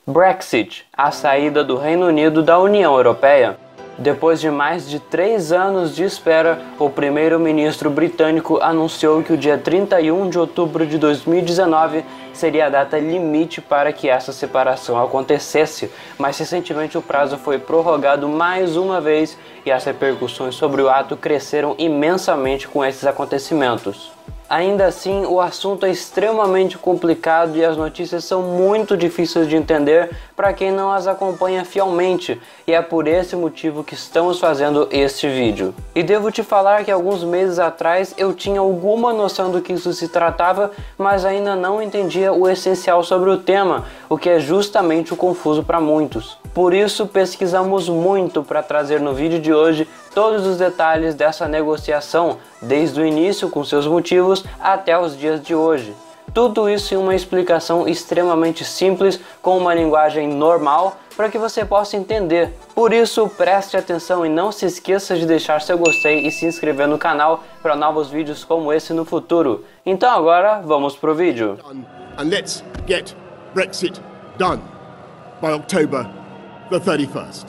Brexit, a saída do Reino Unido da União Europeia. Depois de mais de 3 anos de espera, o primeiro-ministro britânico anunciou que o dia 31 de outubro de 2019 seria a data limite para que essa separação acontecesse, mas recentemente o prazo foi prorrogado mais uma vez e as repercussões sobre o ato cresceram imensamente com esses acontecimentos. Ainda assim, o assunto é extremamente complicado e as notícias são muito difíceis de entender para quem não as acompanha fielmente, e é por esse motivo que estamos fazendo este vídeo. E devo te falar que alguns meses atrás eu tinha alguma noção do que isso se tratava, mas ainda não entendia o essencial sobre o tema, o que é justamente o confuso para muitos. Por isso pesquisamos muito para trazer no vídeo de hoje todos os detalhes dessa negociação, desde o início com seus motivos até os dias de hoje. Tudo isso em uma explicação extremamente simples, com uma linguagem normal, para que você possa entender. Por isso, preste atenção e não se esqueça de deixar seu gostei e se inscrever no canal para novos vídeos como esse no futuro. Então agora, vamos pro vídeo. And let's get Brexit done by October the 31st.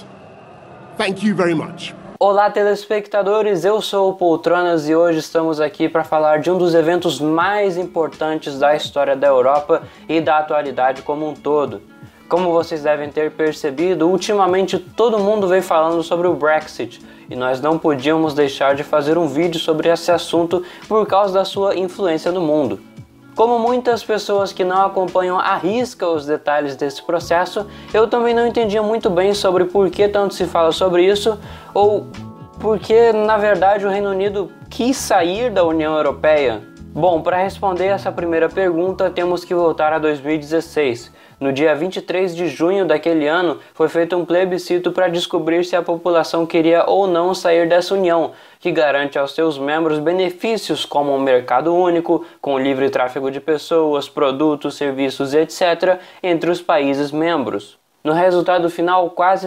Thank you very much. Olá telespectadores, eu sou o Poltronas e hoje estamos aqui para falar de um dos eventos mais importantes da história da Europa e da atualidade como um todo. Como vocês devem ter percebido, ultimamente todo mundo vem falando sobre o Brexit e nós não podíamos deixar de fazer um vídeo sobre esse assunto por causa da sua influência no mundo. Como muitas pessoas que não acompanham à risca os detalhes desse processo, eu também não entendia muito bem sobre por que tanto se fala sobre isso, ou porque, na verdade, o Reino Unido quis sair da União Europeia. Bom, para responder essa primeira pergunta, temos que voltar a 2016. No dia 23 de junho daquele ano, foi feito um plebiscito para descobrir se a população queria ou não sair dessa união, que garante aos seus membros benefícios como um mercado único, com livre tráfego de pessoas, produtos, serviços, etc., entre os países membros. No resultado final, quase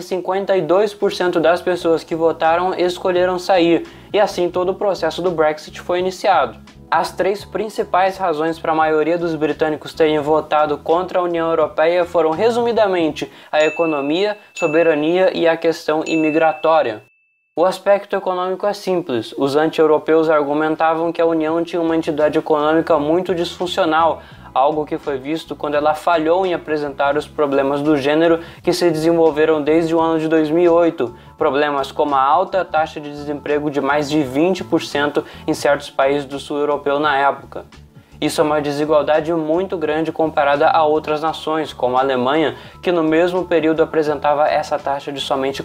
52% das pessoas que votaram escolheram sair, e assim todo o processo do Brexit foi iniciado. As 3 principais razões para a maioria dos britânicos terem votado contra a União Europeia foram, resumidamente, a economia, soberania e a questão imigratória. O aspecto econômico é simples. Os anti-europeus argumentavam que a União tinha uma entidade econômica muito disfuncional, algo que foi visto quando ela falhou em apresentar os problemas do gênero que se desenvolveram desde o ano de 2008, problemas como a alta taxa de desemprego de mais de 20% em certos países do sul europeu na época. Isso é uma desigualdade muito grande comparada a outras nações, como a Alemanha, que no mesmo período apresentava essa taxa de somente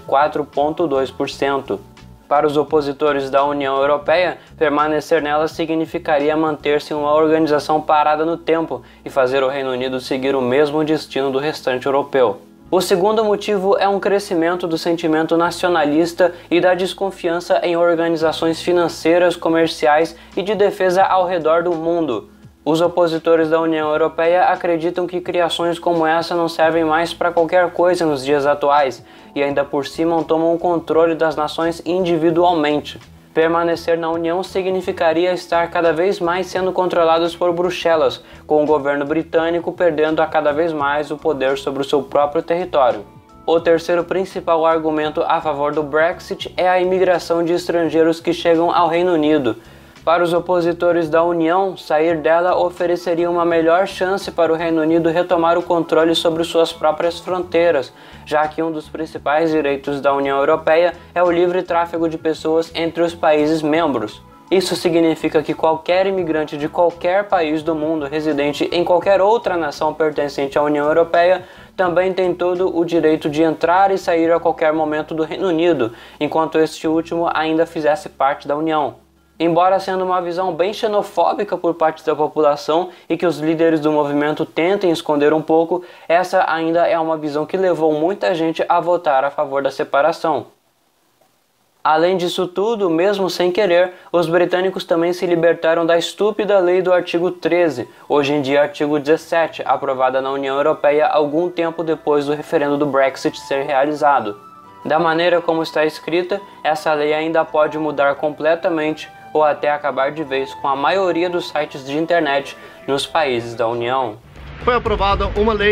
4,2%. Para os opositores da União Europeia, permanecer nela significaria manter-se em uma organização parada no tempo e fazer o Reino Unido seguir o mesmo destino do restante europeu. O segundo motivo é um crescimento do sentimento nacionalista e da desconfiança em organizações financeiras, comerciais e de defesa ao redor do mundo. Os opositores da União Europeia acreditam que criações como essa não servem mais para qualquer coisa nos dias atuais e ainda por cima tomam o controle das nações individualmente. Permanecer na União significaria estar cada vez mais sendo controlados por Bruxelas, com o governo britânico perdendo a cada vez mais o poder sobre o seu próprio território. O terceiro principal argumento a favor do Brexit é a imigração de estrangeiros que chegam ao Reino Unido. Para os opositores da União, sair dela ofereceria uma melhor chance para o Reino Unido retomar o controle sobre suas próprias fronteiras, já que um dos principais direitos da União Europeia é o livre tráfego de pessoas entre os países membros. Isso significa que qualquer imigrante de qualquer país do mundo residente em qualquer outra nação pertencente à União Europeia também tem todo o direito de entrar e sair a qualquer momento do Reino Unido, enquanto este último ainda fizesse parte da União. Embora sendo uma visão bem xenofóbica por parte da população e que os líderes do movimento tentem esconder um pouco, essa ainda é uma visão que levou muita gente a votar a favor da separação. Além disso tudo, mesmo sem querer, os britânicos também se libertaram da estúpida lei do artigo 13, hoje em dia artigo 17, aprovada na União Europeia algum tempo depois do referendo do Brexit ser realizado. Da maneira como está escrita, essa lei ainda pode mudar completamente ou até acabar de vez com a maioria dos sites de internet nos países da União. Foi aprovada uma lei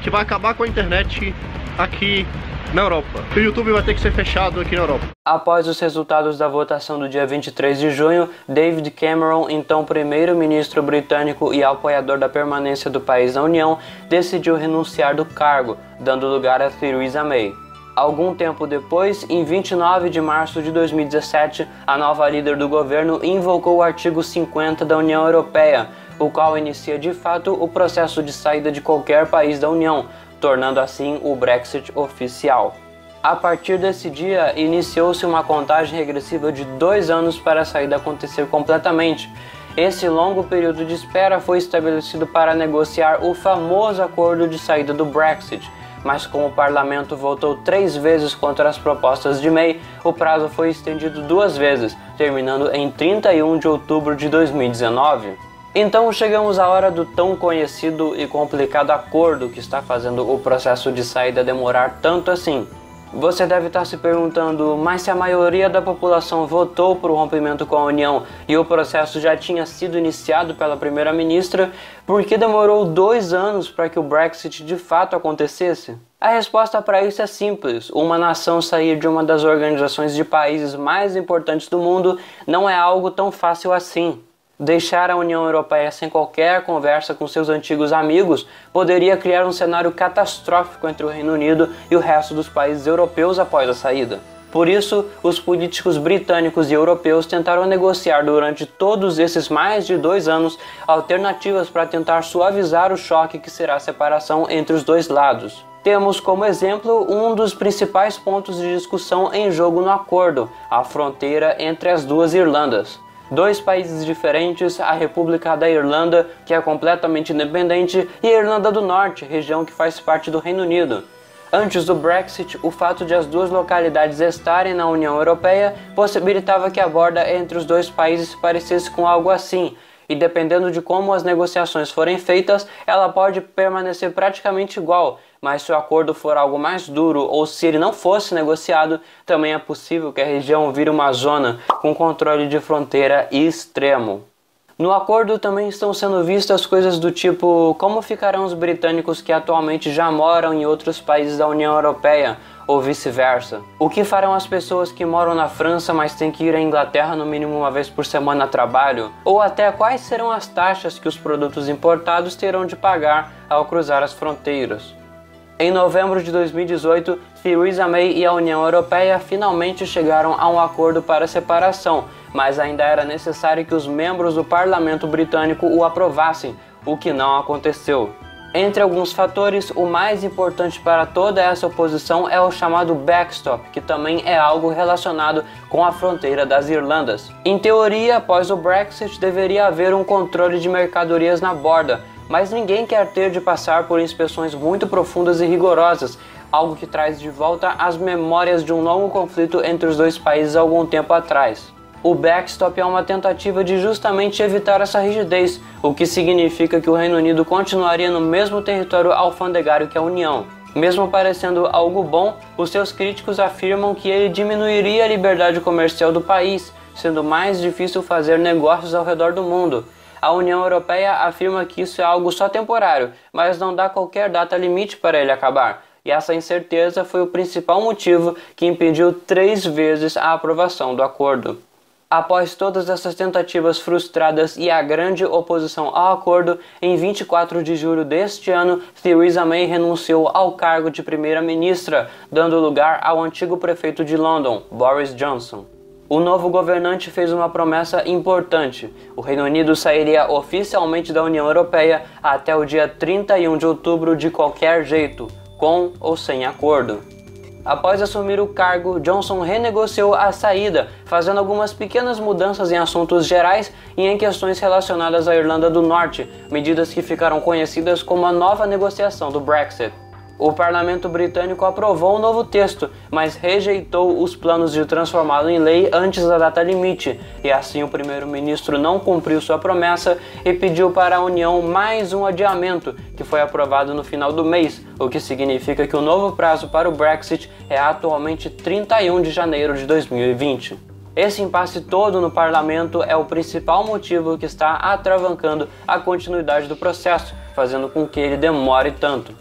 que vai acabar com a internet aqui na Europa. O YouTube vai ter que ser fechado aqui na Europa. Após os resultados da votação do dia 23 de junho, David Cameron, então primeiro-ministro britânico e apoiador da permanência do país na União, decidiu renunciar do cargo, dando lugar a Theresa May. Algum tempo depois, em 29 de março de 2017, a nova líder do governo invocou o artigo 50 da União Europeia, o qual inicia de fato o processo de saída de qualquer país da União, tornando assim o Brexit oficial. A partir desse dia, iniciou-se uma contagem regressiva de 2 anos para a saída acontecer completamente. Esse longo período de espera foi estabelecido para negociar o famoso acordo de saída do Brexit, mas como o parlamento votou 3 vezes contra as propostas de May, o prazo foi estendido 2 vezes, terminando em 31 de outubro de 2019. Então chegamos à hora do tão conhecido e complicado acordo que está fazendo o processo de saída demorar tanto assim. Você deve estar se perguntando, mas se a maioria da população votou por um rompimento com a União e o processo já tinha sido iniciado pela primeira-ministra, por que demorou 2 anos para que o Brexit de fato acontecesse? A resposta para isso é simples. Uma nação sair de uma das organizações de países mais importantes do mundo não é algo tão fácil assim. Deixar a União Europeia sem qualquer conversa com seus antigos amigos poderia criar um cenário catastrófico entre o Reino Unido e o resto dos países europeus após a saída. Por isso, os políticos britânicos e europeus tentaram negociar durante todos esses mais de 2 anos alternativas para tentar suavizar o choque que será a separação entre os dois lados. Temos como exemplo um dos principais pontos de discussão em jogo no acordo, a fronteira entre as duas Irlandas. 2 países diferentes, a República da Irlanda, que é completamente independente, e a Irlanda do Norte, região que faz parte do Reino Unido. Antes do Brexit, o fato de as 2 localidades estarem na União Europeia possibilitava que a borda entre os 2 países se parecesse com algo assim, e dependendo de como as negociações forem feitas, ela pode permanecer praticamente igual, mas se o acordo for algo mais duro ou se ele não fosse negociado, também é possível que a região vire uma zona com controle de fronteira extremo. No acordo também estão sendo vistas coisas do tipo como ficarão os britânicos que atualmente já moram em outros países da União Europeia, ou vice-versa. O que farão as pessoas que moram na França, mas têm que ir à Inglaterra no mínimo uma vez por semana a trabalho? Ou até quais serão as taxas que os produtos importados terão de pagar ao cruzar as fronteiras? Em novembro de 2018, Theresa May e a União Europeia finalmente chegaram a um acordo para a separação, mas ainda era necessário que os membros do parlamento britânico o aprovassem, o que não aconteceu. Entre alguns fatores, o mais importante para toda essa oposição é o chamado backstop, que também é algo relacionado com a fronteira das Irlandas. Em teoria, após o Brexit, deveria haver um controle de mercadorias na borda, mas ninguém quer ter de passar por inspeções muito profundas e rigorosas, algo que traz de volta as memórias de um longo conflito entre os 2 países algum tempo atrás. O backstop é uma tentativa de justamente evitar essa rigidez, o que significa que o Reino Unido continuaria no mesmo território alfandegário que a União. Mesmo parecendo algo bom, os seus críticos afirmam que ele diminuiria a liberdade comercial do país, sendo mais difícil fazer negócios ao redor do mundo. A União Europeia afirma que isso é algo só temporário, mas não dá qualquer data limite para ele acabar. E essa incerteza foi o principal motivo que impediu 3 vezes a aprovação do acordo. Após todas essas tentativas frustradas e a grande oposição ao acordo, em 24 de julho deste ano, Theresa May renunciou ao cargo de primeira-ministra, dando lugar ao antigo prefeito de London, Boris Johnson. O novo governante fez uma promessa importante: o Reino Unido sairia oficialmente da União Europeia até o dia 31 de outubro de qualquer jeito, com ou sem acordo. Após assumir o cargo, Johnson renegociou a saída, fazendo algumas pequenas mudanças em assuntos gerais e em questões relacionadas à Irlanda do Norte, medidas que ficaram conhecidas como a nova negociação do Brexit. O parlamento britânico aprovou o novo texto, mas rejeitou os planos de transformá-lo em lei antes da data limite, e assim o primeiro-ministro não cumpriu sua promessa e pediu para a União mais um adiamento, que foi aprovado no final do mês, o que significa que o novo prazo para o Brexit é atualmente 31 de janeiro de 2020. Esse impasse todo no parlamento é o principal motivo que está atravancando a continuidade do processo, fazendo com que ele demore tanto.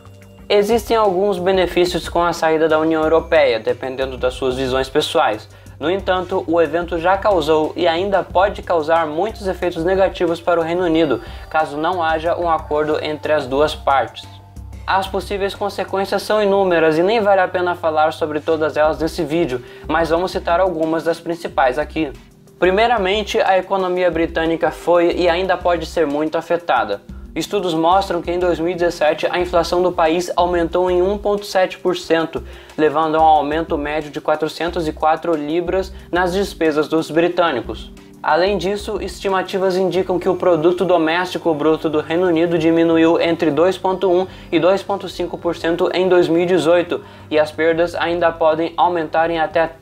Existem alguns benefícios com a saída da União Europeia, dependendo das suas visões pessoais. No entanto, o evento já causou e ainda pode causar muitos efeitos negativos para o Reino Unido, caso não haja um acordo entre as duas partes. As possíveis consequências são inúmeras e nem vale a pena falar sobre todas elas nesse vídeo, mas vamos citar algumas das principais aqui. Primeiramente, a economia britânica foi e ainda pode ser muito afetada. Estudos mostram que em 2017 a inflação do país aumentou em 1,7%, levando a um aumento médio de 404 libras nas despesas dos britânicos. Além disso, estimativas indicam que o produto doméstico bruto do Reino Unido diminuiu entre 2,1% e 2,5% em 2018, e as perdas ainda podem aumentar em até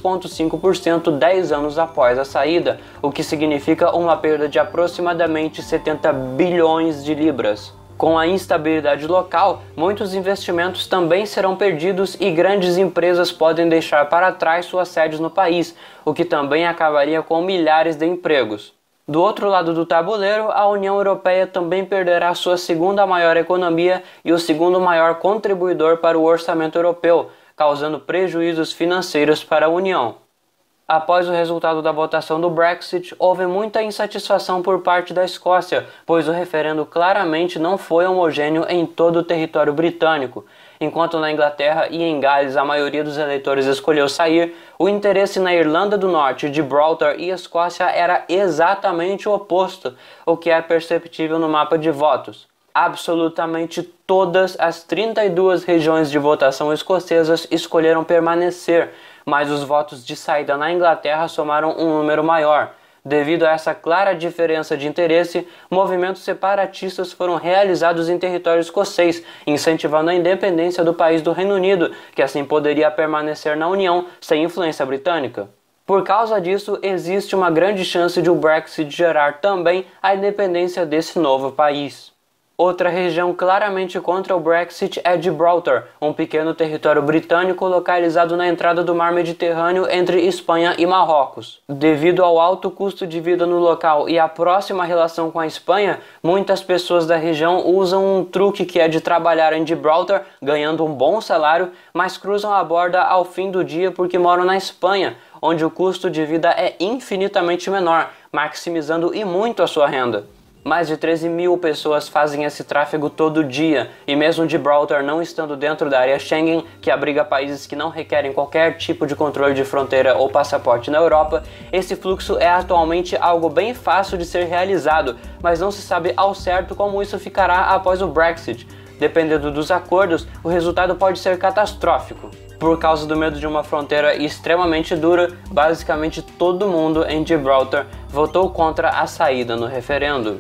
3,5% 10 anos após a saída, o que significa uma perda de aproximadamente 70 bilhões de libras. Com a instabilidade local, muitos investimentos também serão perdidos e grandes empresas podem deixar para trás suas sedes no país, o que também acabaria com milhares de empregos. Do outro lado do tabuleiro, a União Europeia também perderá sua segunda maior economia e o segundo maior contribuidor para o orçamento europeu, causando prejuízos financeiros para a União. Após o resultado da votação do Brexit, houve muita insatisfação por parte da Escócia, pois o referendo claramente não foi homogêneo em todo o território britânico. Enquanto na Inglaterra e em Gales a maioria dos eleitores escolheu sair, o interesse na Irlanda do Norte, Gibraltar e Escócia era exatamente o oposto, o que é perceptível no mapa de votos. Absolutamente todas as 32 regiões de votação escocesas escolheram permanecer, mas os votos de saída na Inglaterra somaram um número maior. Devido a essa clara diferença de interesse, movimentos separatistas foram realizados em território escocês, incentivando a independência do país do Reino Unido, que assim poderia permanecer na União sem influência britânica. Por causa disso, existe uma grande chance de o Brexit gerar também a independência desse novo país. Outra região claramente contra o Brexit é Gibraltar, um pequeno território britânico localizado na entrada do mar Mediterrâneo entre Espanha e Marrocos. Devido ao alto custo de vida no local e à próxima relação com a Espanha, muitas pessoas da região usam um truque que é de trabalhar em Gibraltar, ganhando um bom salário, mas cruzam a borda ao fim do dia porque moram na Espanha, onde o custo de vida é infinitamente menor, maximizando e muito a sua renda. Mais de 13 mil pessoas fazem esse tráfego todo dia, e mesmo Gibraltar não estando dentro da área Schengen, que abriga países que não requerem qualquer tipo de controle de fronteira ou passaporte na Europa, esse fluxo é atualmente algo bem fácil de ser realizado, mas não se sabe ao certo como isso ficará após o Brexit. Dependendo dos acordos, o resultado pode ser catastrófico. Por causa do medo de uma fronteira extremamente dura, basicamente todo mundo em Gibraltar votou contra a saída no referendo.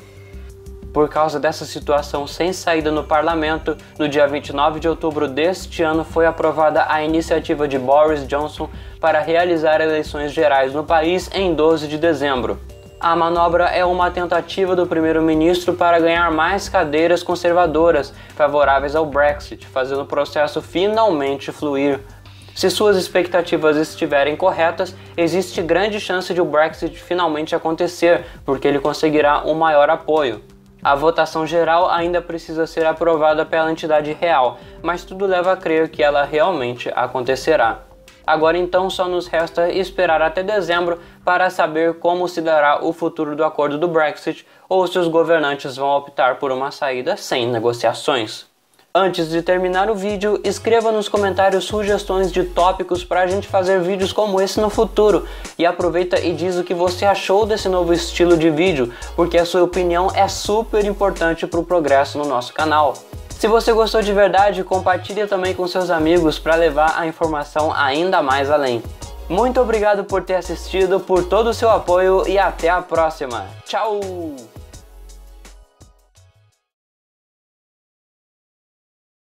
Por causa dessa situação sem saída no parlamento, no dia 29 de outubro deste ano foi aprovada a iniciativa de Boris Johnson para realizar eleições gerais no país em 12 de dezembro. A manobra é uma tentativa do primeiro-ministro para ganhar mais cadeiras conservadoras favoráveis ao Brexit, fazendo o processo finalmente fluir. Se suas expectativas estiverem corretas, existe grande chance de o Brexit finalmente acontecer, porque ele conseguirá um maior apoio. A votação geral ainda precisa ser aprovada pela entidade real, mas tudo leva a crer que ela realmente acontecerá. Agora então só nos resta esperar até dezembro para saber como se dará o futuro do acordo do Brexit ou se os governantes vão optar por uma saída sem negociações. Antes de terminar o vídeo, escreva nos comentários sugestões de tópicos para a gente fazer vídeos como esse no futuro. E aproveita e diz o que você achou desse novo estilo de vídeo, porque a sua opinião é super importante para o progresso no nosso canal. Se você gostou de verdade, compartilhe também com seus amigos para levar a informação ainda mais além. Muito obrigado por ter assistido, por todo o seu apoio e até a próxima. Tchau!